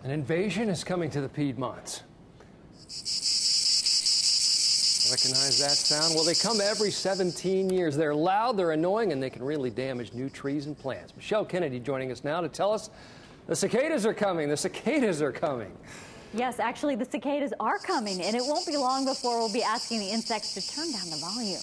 An invasion is coming to the Piedmonts. Recognize that sound? Well, they come every 17 years. They're loud, they're annoying, and they can really damage new trees and plants. Michelle Kennedy joining us now to tell us the cicadas are coming. The cicadas are coming. Yes, actually, the cicadas are coming, and it won't be long before we'll be asking the insects to turn down the volume.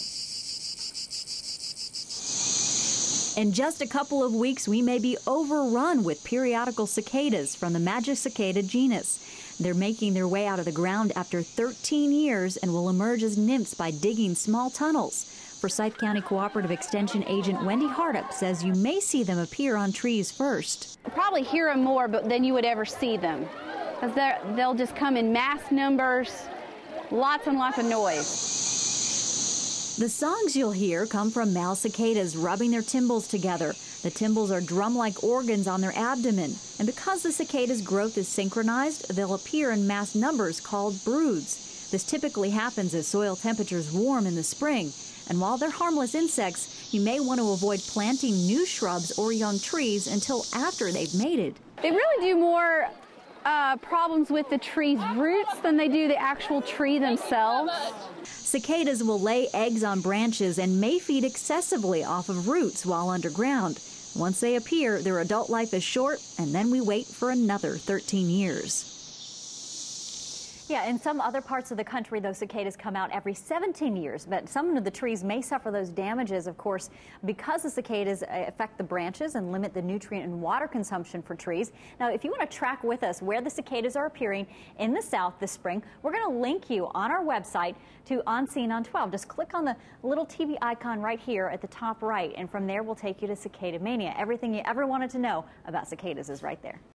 In just a couple of weeks, we may be overrun with periodical cicadas from the Magic Cicada genus. They're making their way out of the ground after 13 years and will emerge as nymphs by digging small tunnels. Forsyth County Cooperative Extension Agent Wendy Hardup says you may see them appear on trees first. You'll probably hear them more than you would ever see them, because they'll just come in mass numbers, lots and lots of noise. The songs you'll hear come from male cicadas rubbing their tymbals together. The tymbals are drum-like organs on their abdomen, and because the cicada's growth is synchronized, they'll appear in mass numbers called broods. This typically happens as soil temperatures warm in the spring, and while they're harmless insects, you may want to avoid planting new shrubs or young trees until after they've mated. They really do more problems with the tree's roots than they do the actual tree themselves. Cicadas will lay eggs on branches and may feed excessively off of roots while underground. Once they appear, their adult life is short, and then we wait for another 13 years. Yeah, in some other parts of the country, those cicadas come out every 17 years, but some of the trees may suffer those damages, of course, because the cicadas affect the branches and limit the nutrient and water consumption for trees. Now, if you want to track with us where the cicadas are appearing in the south this spring, we're going to link you on our website to On Scene on 12. Just click on the little TV icon right here at the top right, and from there we'll take you to Cicada Mania. Everything you ever wanted to know about cicadas is right there.